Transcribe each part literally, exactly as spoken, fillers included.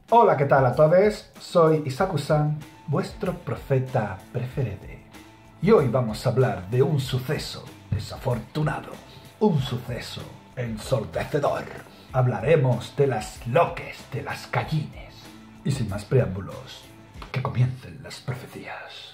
Hola, ¿qué tal a todos? Soy Isaku-san, vuestro profeta preferido. Y hoy vamos a hablar de un suceso desafortunado, un suceso ensordecedor. Hablaremos de las loques de las gallines. Y sin más preámbulos, que comiencen las profecías.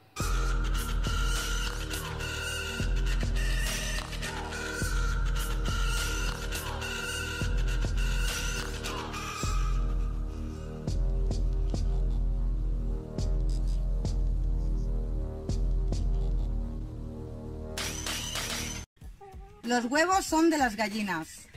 Los huevos son de las gallinas.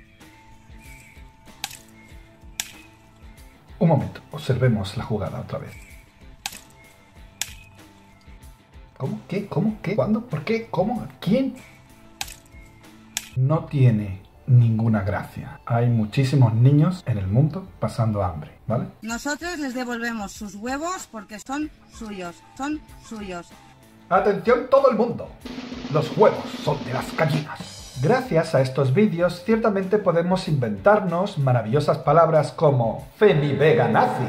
Un momento, observemos la jugada otra vez. ¿Cómo? ¿Qué? ¿Cómo? ¿Qué? ¿Cuándo? ¿Por qué? ¿Cómo? ¿Quién? No tiene ninguna gracia. Hay muchísimos niños en el mundo pasando hambre, ¿vale? Nosotros les devolvemos sus huevos porque son suyos, son suyos. ¡Atención todo el mundo! Los huevos son de las gallinas. Gracias a estos vídeos, ciertamente podemos inventarnos maravillosas palabras como femiveganazi.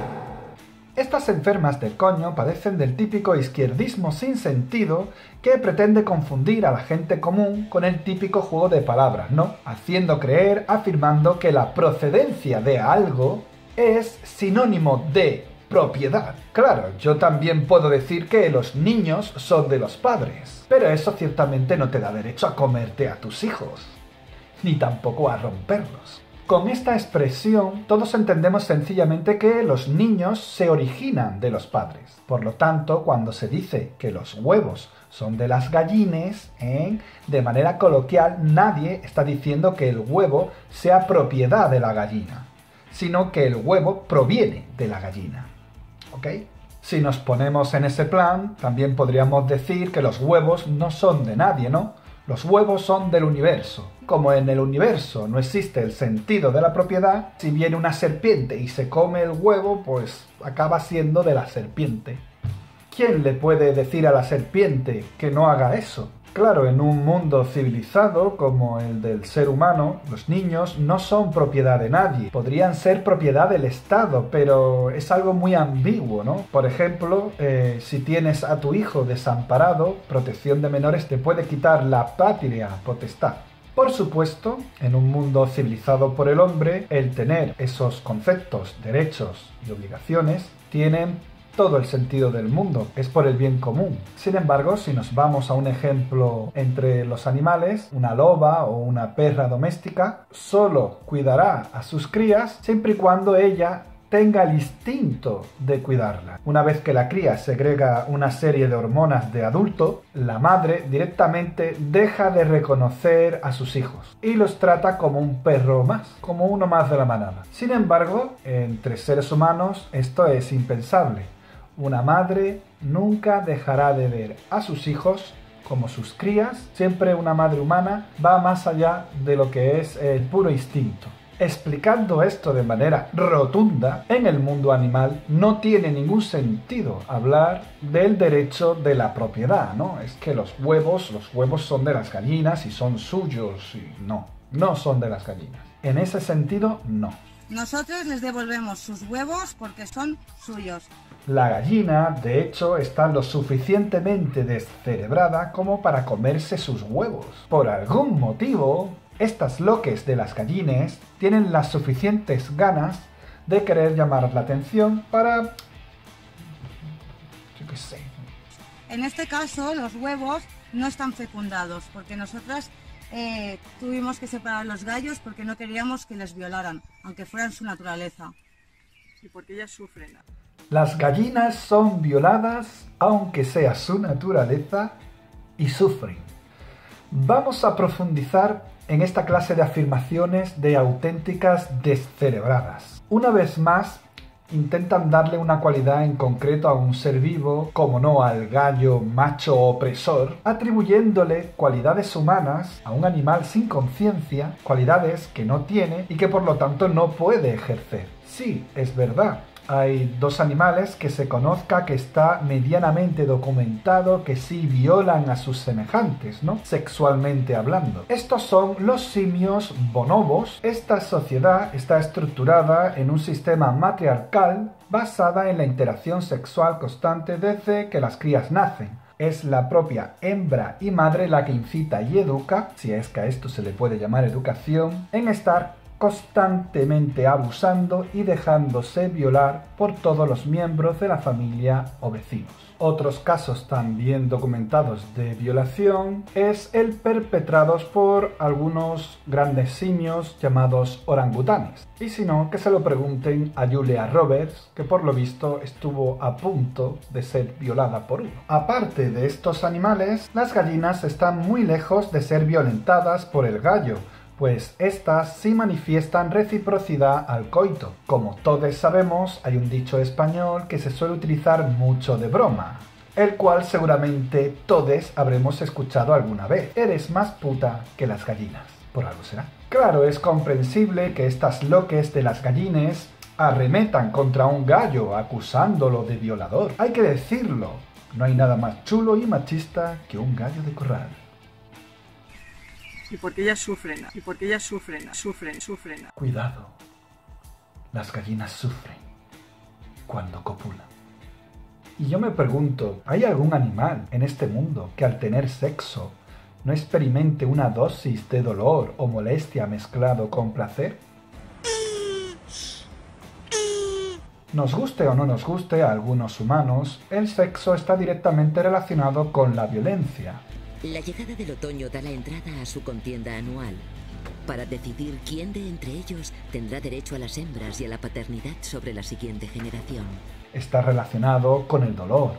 Estas enfermas del coño padecen del típico izquierdismo sin sentido que pretende confundir a la gente común con el típico juego de palabras, ¿no? Haciendo creer, afirmando que la procedencia de algo es sinónimo de propiedad. Claro, yo también puedo decir que los niños son de los padres, pero eso ciertamente no te da derecho a comerte a tus hijos, ni tampoco a romperlos. Con esta expresión, todos entendemos sencillamente que los niños se originan de los padres. Por lo tanto, cuando se dice que los huevos son de las gallines, ¿eh? de manera coloquial, nadie está diciendo que el huevo sea propiedad de la gallina, sino que el huevo proviene de la gallina. ¿Ok? Si nos ponemos en ese plan, también podríamos decir que los huevos no son de nadie, ¿no? Los huevos son del universo. Como en el universo no existe el sentido de la propiedad, si viene una serpiente y se come el huevo, pues acaba siendo de la serpiente. ¿Quién le puede decir a la serpiente que no haga eso? Claro, en un mundo civilizado como el del ser humano, los niños no son propiedad de nadie. Podrían ser propiedad del Estado, pero es algo muy ambiguo, ¿no? Por ejemplo, eh, si tienes a tu hijo desamparado, Protección de Menores te puede quitar la patria potestad. Por supuesto, en un mundo civilizado por el hombre, el tener esos conceptos, derechos y obligaciones tienen todo el sentido del mundo, es por el bien común. Sin embargo, si nos vamos a un ejemplo entre los animales, una loba o una perra doméstica solo cuidará a sus crías siempre y cuando ella tenga el instinto de cuidarla. Una vez que la cría segrega una serie de hormonas de adulto, la madre directamente deja de reconocer a sus hijos y los trata como un perro más, como uno más de la manada. Sin embargo, entre seres humanos esto es impensable. Una madre nunca dejará de ver a sus hijos como sus crías. Siempre una madre humana va más allá de lo que es el puro instinto. Explicando esto de manera rotunda, en el mundo animal no tiene ningún sentido hablar del derecho de la propiedad, ¿no? Es que los huevos, los huevos son de las gallinas y son suyos. Y no, no son de las gallinas. En ese sentido, no. Nosotros les devolvemos sus huevos porque son suyos. La gallina, de hecho, está lo suficientemente descerebrada como para comerse sus huevos. Por algún motivo, estas loques de las gallines tienen las suficientes ganas de querer llamar la atención para... yo qué sé. En este caso, los huevos no están fecundados porque nosotras eh, tuvimos que separar los gallos porque no queríamos que les violaran, aunque fueran su naturaleza. Y porque ellas sufren. Las gallinas son violadas, aunque sea su naturaleza, y sufren. Vamos a profundizar en esta clase de afirmaciones de auténticas descerebradas. Una vez más, intentan darle una cualidad en concreto a un ser vivo, como no al gallo macho opresor, atribuyéndole cualidades humanas a un animal sin conciencia, cualidades que no tiene y que por lo tanto no puede ejercer. Sí, es verdad. hay dos animales que se conozca que está medianamente documentado que sí violan a sus semejantes, ¿no? Sexualmente hablando. Estos son los simios bonobos. Esta sociedad está estructurada en un sistema matriarcal basada en la interacción sexual constante desde que las crías nacen. Es la propia hembra y madre la que incita y educa, si es que a esto se le puede llamar educación, en estar constantemente abusando y dejándose violar por todos los miembros de la familia o vecinos. Otros casos también documentados de violación es el perpetrados por algunos grandes simios llamados orangutanes. Y si no, que se lo pregunten a Julia Roberts, que por lo visto estuvo a punto de ser violada por uno. Aparte de estos animales, las gallinas están muy lejos de ser violentadas por el gallo, pues estas sí manifiestan reciprocidad al coito. Como todos sabemos, hay un dicho español que se suele utilizar mucho de broma, el cual seguramente todos habremos escuchado alguna vez. Eres más puta que las gallinas. Por algo será. Claro, es comprensible que estas loques de las gallines arremetan contra un gallo acusándolo de violador. Hay que decirlo, no hay nada más chulo y machista que un gallo de corral. Y porque ellas sufren, y porque ellas sufren, sufren, sufren. Cuidado, las gallinas sufren cuando copulan. Y yo me pregunto, ¿hay algún animal en este mundo que al tener sexo no experimente una dosis de dolor o molestia mezclado con placer? Nos guste o no nos guste a algunos humanos, el sexo está directamente relacionado con la violencia. La llegada del otoño da la entrada a su contienda anual, para decidir quién de entre ellos tendrá derecho a las hembras y a la paternidad sobre la siguiente generación. Está relacionado con el dolor.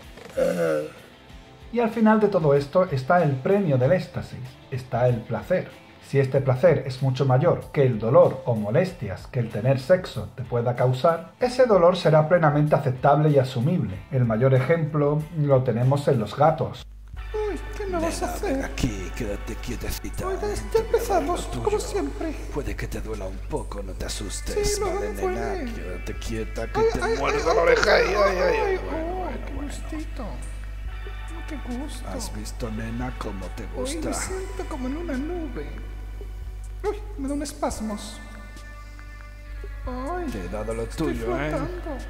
Y al final de todo esto está el premio del éxtasis, está el placer. Si este placer es mucho mayor que el dolor o molestias que el tener sexo te pueda causar, ese dolor será plenamente aceptable y asumible. El mayor ejemplo lo tenemos en los gatos. Uy, ¿qué me vas a hacer? Ven aquí, quédate quietecita. Oiga, ya empezamos, como siempre. Puede que te duela un poco, no te asustes. Sí, no, vale, no me nena, duele. quédate quieta, que Ay, te ay, muerdo ay, la oreja. Ay, ay, ay, ay, ay, ay. oh, Bueno, qué bueno, gustito. Oh, qué gusto. ¿Has visto, nena, cómo te Uy, gusta? me siento como en una nube. Uy, me da un espasmos. Ay, Te he dado lo estoy tuyo, ¿eh? flotando.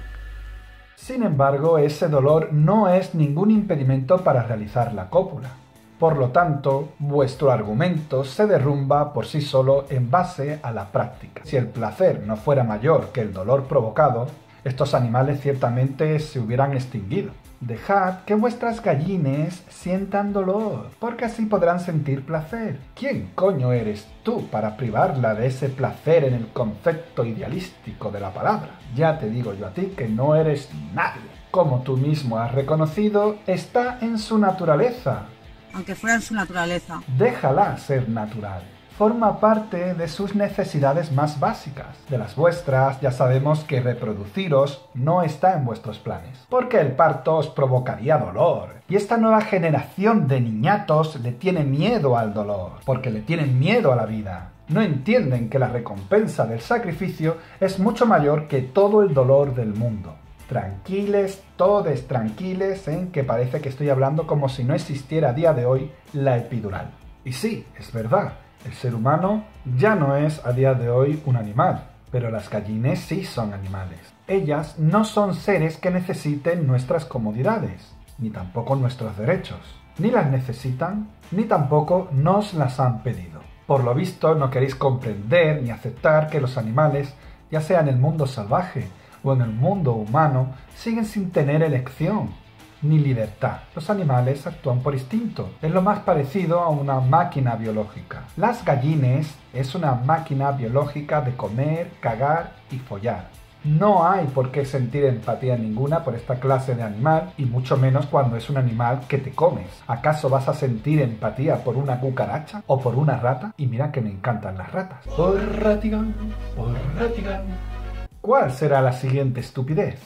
Sin embargo, ese dolor no es ningún impedimento para realizar la cópula. Por lo tanto, vuestro argumento se derrumba por sí solo en base a la práctica. Si el placer no fuera mayor que el dolor provocado, estos animales ciertamente se hubieran extinguido. Dejad que vuestras gallines sientan dolor, porque así podrán sentir placer. ¿Quién coño eres tú para privarla de ese placer en el concepto idealístico de la palabra? Ya te digo yo a ti que no eres nadie. Como tú mismo has reconocido, está en su naturaleza. Aunque fuera en su naturaleza. Déjala ser natural. Forma parte de sus necesidades más básicas. De las vuestras ya sabemos que reproduciros no está en vuestros planes, porque el parto os provocaría dolor. Y esta nueva generación de niñatos le tiene miedo al dolor, porque le tienen miedo a la vida. No entienden que la recompensa del sacrificio es mucho mayor que todo el dolor del mundo. Tranquiles, todes tranquiles, en que parece que estoy hablando como si no existiera a día de hoy la epidural. Y sí, es verdad. El ser humano ya no es a día de hoy un animal, pero las gallinas sí son animales. Ellas no son seres que necesiten nuestras comodidades, ni tampoco nuestros derechos. Ni las necesitan, ni tampoco nos las han pedido. Por lo visto no queréis comprender ni aceptar que los animales, ya sea en el mundo salvaje o en el mundo humano, siguen sin tener elección ni libertad. Los animales actúan por instinto. Es lo más parecido a una máquina biológica. Las gallinas es una máquina biológica de comer, cagar y follar. No hay por qué sentir empatía ninguna por esta clase de animal, y mucho menos cuando es un animal que te comes. ¿Acaso vas a sentir empatía por una cucaracha o por una rata? Y mira que me encantan las ratas. Por ratigán, por ratigán. ¿Cuál será la siguiente estupidez?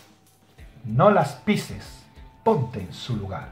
No las pises. Ponte en su lugar.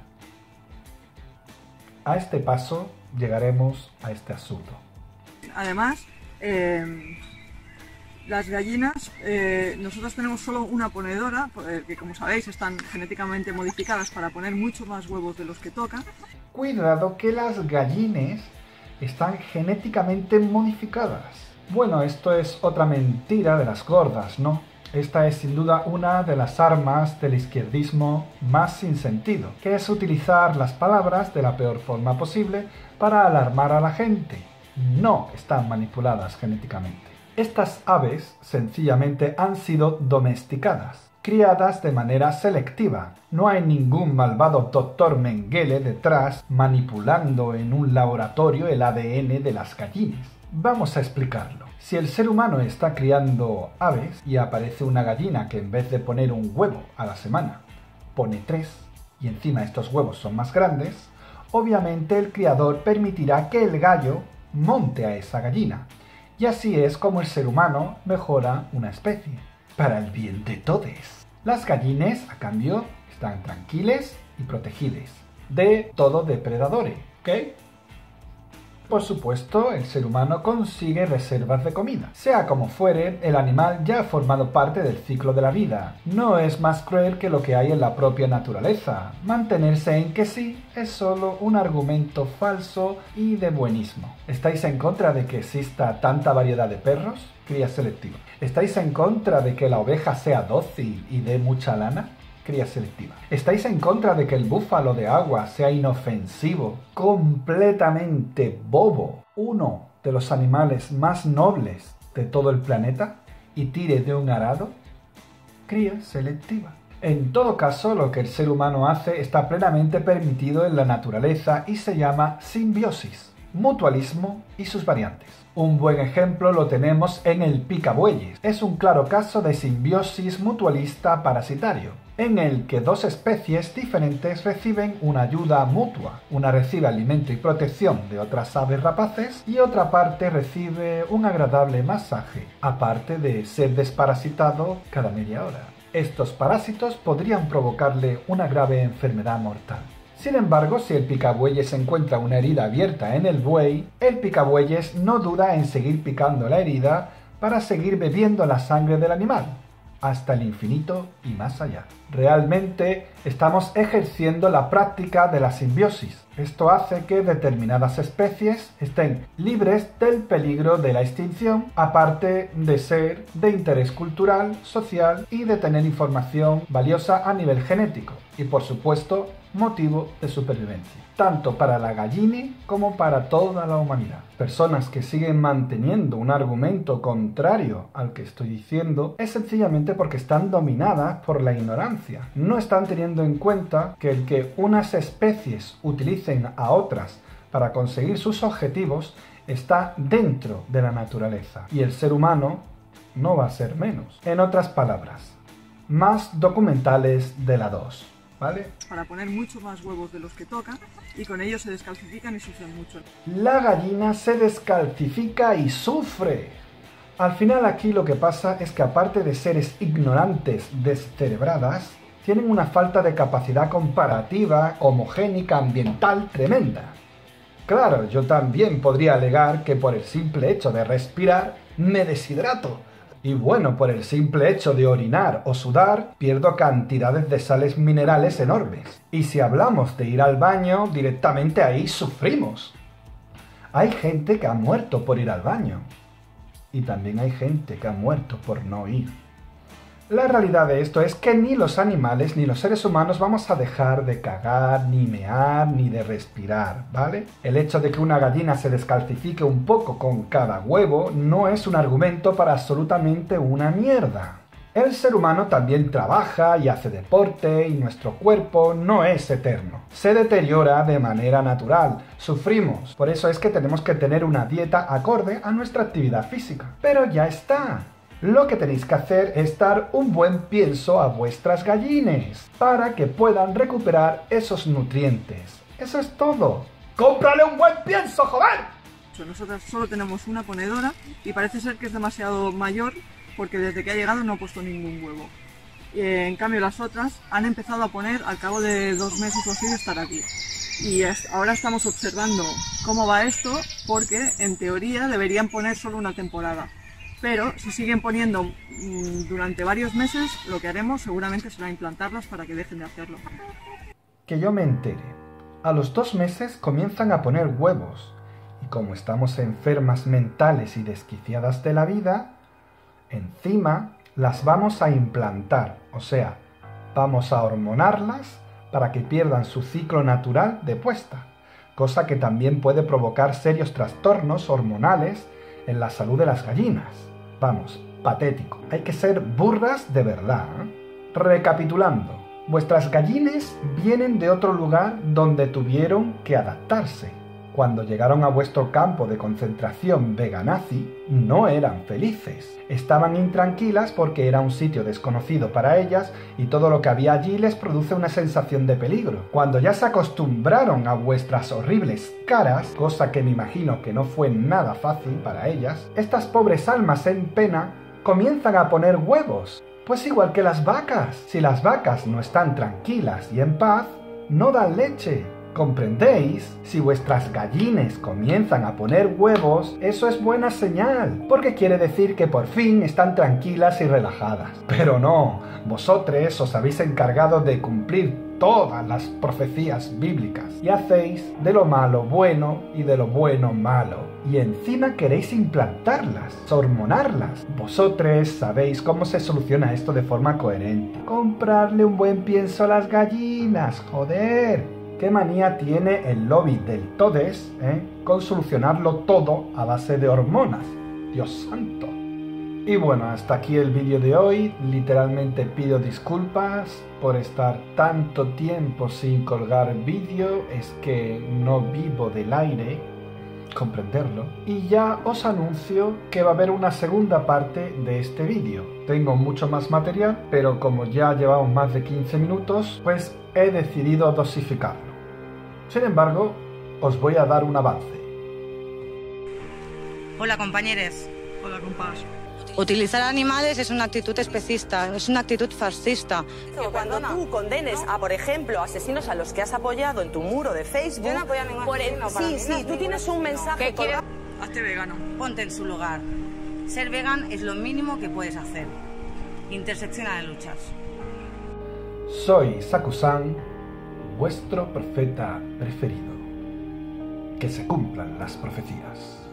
A este paso llegaremos a este absurdo. Además, eh, Las gallinas, eh, nosotros tenemos solo una ponedora, eh, que como sabéis están genéticamente modificadas para poner mucho más huevos de los que toca. Cuidado que las gallinas están genéticamente modificadas. Bueno, esto es otra mentira de las gordas, ¿no? Esta es sin duda una de las armas del izquierdismo más sin sentido, que es utilizar las palabras de la peor forma posible para alarmar a la gente. No están manipuladas genéticamente. Estas aves sencillamente han sido domesticadas, criadas de manera selectiva. No hay ningún malvado doctor Mengele detrás manipulando en un laboratorio el A D N de las gallinas. Vamos a explicarlo. Si el ser humano está criando aves y aparece una gallina que en vez de poner un huevo a la semana, pone tres, y encima estos huevos son más grandes, obviamente el criador permitirá que el gallo monte a esa gallina. Y así es como el ser humano mejora una especie, para el bien de todos. Las gallinas, a cambio, están tranquiles y protegidas de todo depredador, ¿ok? Por supuesto, el ser humano consigue reservas de comida. Sea como fuere, el animal ya ha formado parte del ciclo de la vida. No es más cruel que lo que hay en la propia naturaleza. Mantenerse en que sí es solo un argumento falso y de buenismo. ¿Estáis en contra de que exista tanta variedad de perros? Cría selectiva. ¿Estáis en contra de que la oveja sea dócil y dé mucha lana? Cría selectiva. ¿Estáis en contra de que el búfalo de agua sea inofensivo, completamente bobo, uno de los animales más nobles de todo el planeta, y tire de un arado? Cría selectiva. En todo caso, lo que el ser humano hace está plenamente permitido en la naturaleza y se llama simbiosis, mutualismo y sus variantes. Un buen ejemplo lo tenemos en el picabueyes. Es un claro caso de simbiosis mutualista parasitario, en el que dos especies diferentes reciben una ayuda mutua. Una recibe alimento y protección de otras aves rapaces y otra parte recibe un agradable masaje, aparte de ser desparasitado cada media hora. Estos parásitos podrían provocarle una grave enfermedad mortal. Sin embargo, si el picabueyes encuentra una herida abierta en el buey, el picabueyes no duda en seguir picando la herida para seguir bebiendo la sangre del animal, hasta el infinito y más allá. Realmente estamos ejerciendo la práctica de la simbiosis. Esto hace que determinadas especies estén libres del peligro de la extinción, aparte de ser de interés cultural, social y de tener información valiosa a nivel genético. Y por supuesto, motivo de supervivencia, tanto para la gallina como para toda la humanidad. Personas que siguen manteniendo un argumento contrario al que estoy diciendo es sencillamente porque están dominadas por la ignorancia. No están teniendo en cuenta que el que unas especies utilicen a otras para conseguir sus objetivos está dentro de la naturaleza y el ser humano no va a ser menos. En otras palabras, más documentales de la dos. ¿Vale? Para poner mucho más huevos de los que toca y con ellos se descalcifican y sufren mucho. La gallina se descalcifica y sufre. Al final aquí lo que pasa es que aparte de seres ignorantes descerebradas, tienen una falta de capacidad comparativa, homogénica, ambiental tremenda. Claro, yo también podría alegar que por el simple hecho de respirar me deshidrato. Y bueno, por el simple hecho de orinar o sudar, pierdo cantidades de sales minerales enormes. Y si hablamos de ir al baño, directamente ahí sufrimos. Hay gente que ha muerto por ir al baño. Y también hay gente que ha muerto por no ir. La realidad de esto es que ni los animales ni los seres humanos vamos a dejar de cagar, ni mear, ni de respirar, ¿vale? El hecho de que una gallina se descalcifique un poco con cada huevo no es un argumento para absolutamente una mierda. El ser humano también trabaja y hace deporte y nuestro cuerpo no es eterno. Se deteriora de manera natural, sufrimos. Por eso es que tenemos que tener una dieta acorde a nuestra actividad física. Pero ya está. Lo que tenéis que hacer es dar un buen pienso a vuestras gallines para que puedan recuperar esos nutrientes. Eso es todo. ¡Cómprale un buen pienso, joder! Nosotros solo tenemos una ponedora y parece ser que es demasiado mayor porque desde que ha llegado no ha puesto ningún huevo. Eh, en cambio las otras han empezado a poner al cabo de dos meses o así de estar aquí. Y es, ahora estamos observando cómo va esto porque en teoría deberían poner solo una temporada. Pero si siguen poniendo mmm, durante varios meses, lo que haremos seguramente será implantarlas para que dejen de hacerlo. Que yo me entere. A los dos meses comienzan a poner huevos. Y como estamos enfermas mentales y desquiciadas de la vida, encima las vamos a implantar. O sea, vamos a hormonarlas para que pierdan su ciclo natural de puesta. Cosa que también puede provocar serios trastornos hormonales en la salud de las gallinas. Vamos, patético. Hay que ser burras de verdad, ¿eh? Recapitulando, vuestras gallines vienen de otro lugar donde tuvieron que adaptarse. Cuando llegaron a vuestro campo de concentración veganazi, no eran felices. Estaban intranquilas porque era un sitio desconocido para ellas y todo lo que había allí les produce una sensación de peligro. Cuando ya se acostumbraron a vuestras horribles caras, cosa que me imagino que no fue nada fácil para ellas, estas pobres almas en pena comienzan a poner huevos. Pues igual que las vacas. Si las vacas no están tranquilas y en paz, no dan leche. ¿Comprendéis? Si vuestras gallines comienzan a poner huevos, eso es buena señal, porque quiere decir que por fin están tranquilas y relajadas. Pero no, vosotros os habéis encargado de cumplir todas las profecías bíblicas y hacéis de lo malo bueno y de lo bueno malo. Y encima queréis implantarlas, hormonarlas. Vosotros sabéis cómo se soluciona esto de forma coherente. Comprarle un buen pienso a las gallinas, joder. ¿Qué manía tiene el lobby del Todes eh, con solucionarlo todo a base de hormonas? ¡Dios santo! Y bueno, hasta aquí el vídeo de hoy. Literalmente pido disculpas por estar tanto tiempo sin colgar vídeo. Es que no vivo del aire, comprenderlo. Y ya os anuncio que va a haber una segunda parte de este vídeo. Tengo mucho más material, pero como ya llevamos más de quince minutos, pues he decidido dosificarlo. Sin embargo, os voy a dar un avance. Hola, compañeros. Hola, compás. Utilizar animales es una actitud especista, es una actitud fascista. Que cuando tú condenes a, por ejemplo, asesinos a los que has apoyado en tu muro de Facebook... Yo no apoyo a ningún por el, asesino, para Sí, mí sí, no, tú ningún tienes un asesino. mensaje... ¿Qué quieres? Hazte vegano. Ponte en su lugar. Ser vegan es lo mínimo que puedes hacer. Intersecciona de luchas. Soy Saku-san, vuestro profeta preferido. Que se cumplan las profecías.